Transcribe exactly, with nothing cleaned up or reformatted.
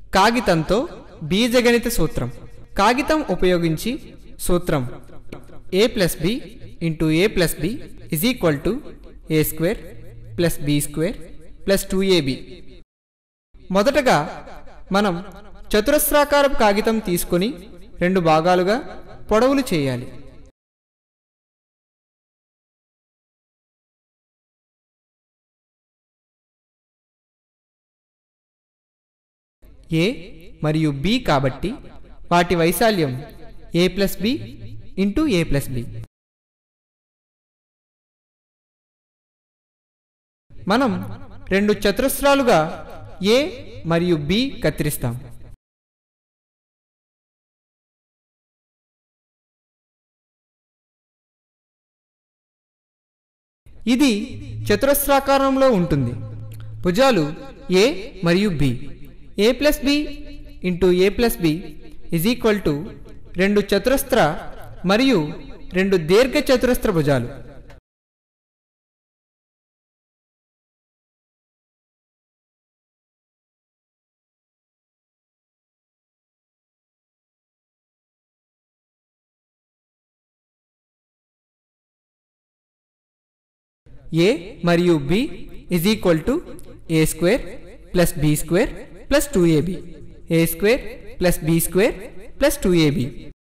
కాగితంతో బీజగణిత సూత్రం. కాగితం ఉపయోగించి సూత్రం A plus B into A plus B is equal to A square plus B square plus two AB. మొదటగా మనం చతురస్రాకారపు కాగితం తీసుకొని రెండు భాగాలుగా పొడవులు చేయాలి. ఏ మరియు బి కాబట్టి వాటి వైశాల్యం A plus B into A plus B. మనం రెండు చతురస్రాలుగా ఏ మరియు బి కత్తిరిస్తాం. ఇది చతురస్రాకారంలో ఉంటుంది. భుజాలు ఏ మరియు B. A plus B into A plus B is equal to రెండు చతురస్ర మరియు రెండు దీర్ఘ చతురస్ర భుజాలు. ఏ మరియు B is equal to A square plus B square plus two AB. A square plus B square plus two AB.